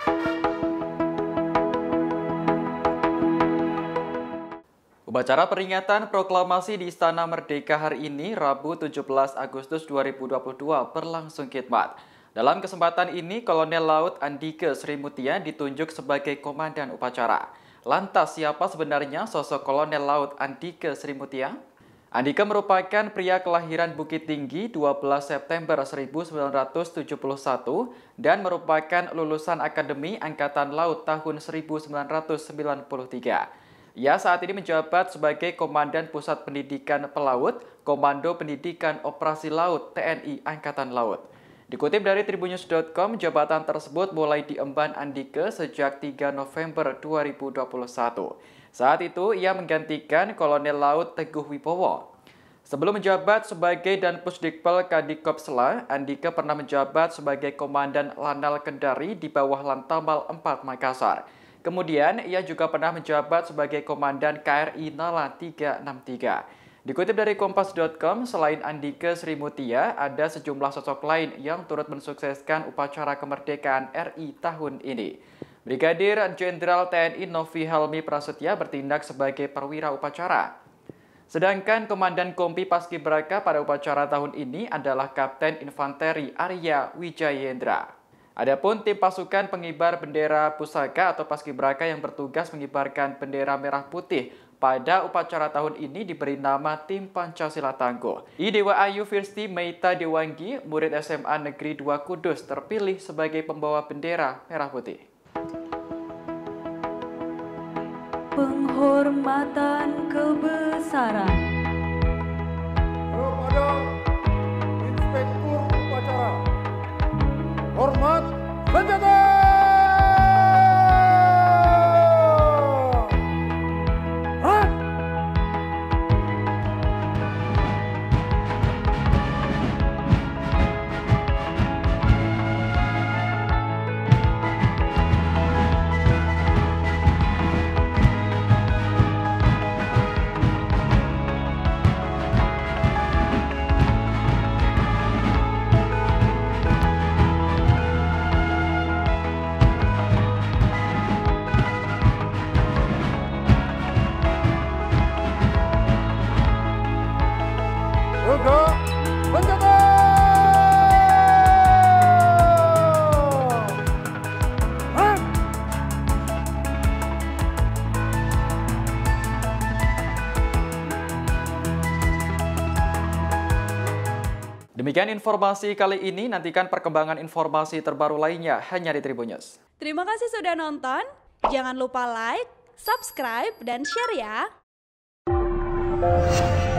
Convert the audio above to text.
Upacara peringatan proklamasi di Istana Merdeka hari ini, Rabu 17 Agustus 2022 berlangsung khidmat. Dalam kesempatan ini, Kolonel Laut Andike Sri Mutia ditunjuk sebagai komandan upacara. Lantas, siapa sebenarnya sosok Kolonel Laut Andike Sri Mutia? Andike merupakan pria kelahiran Bukit Tinggi 12 September 1971 dan merupakan lulusan Akademi Angkatan Laut tahun 1993. Ia saat ini menjabat sebagai Komandan Pusat Pendidikan Pelaut, Komando Pendidikan Operasi Laut TNI Angkatan Laut. Dikutip dari tribunnews.com, jabatan tersebut mulai diemban Andike sejak 3 November 2021. Saat itu, ia menggantikan Kolonel Laut Teguh Wibowo. Sebelum menjabat sebagai Danpusdikpel Kadikopsla, Andike pernah menjabat sebagai Komandan Lanal Kendari di bawah Lantamal 4 Makassar. Kemudian, ia juga pernah menjabat sebagai Komandan KRI Nala 363. Dikutip dari Kompas.com, selain Andike Sri Mutia, ada sejumlah sosok lain yang turut mensukseskan upacara kemerdekaan RI tahun ini. Brigadir Jenderal TNI Novi Helmi Prasetya bertindak sebagai perwira upacara. Sedangkan Komandan Kompi Paskibraka pada upacara tahun ini adalah Kapten Infanteri Arya Wijayendra. Adapun tim pasukan pengibar bendera pusaka atau paskibraka yang bertugas mengibarkan bendera merah putih pada upacara tahun ini diberi nama Tim Pancasila Tangguh. Idewa Ayu Firsti Meita Dewanggi, murid SMA Negeri 2 Kudus, terpilih sebagai pembawa bendera merah putih. Penghormatan kebesaran kepada Inspektur Upacara. Hormat senjata! Demikian informasi kali ini, nantikan perkembangan informasi terbaru lainnya hanya di Tribun News. Terima kasih sudah nonton. Jangan lupa like, subscribe, dan share ya.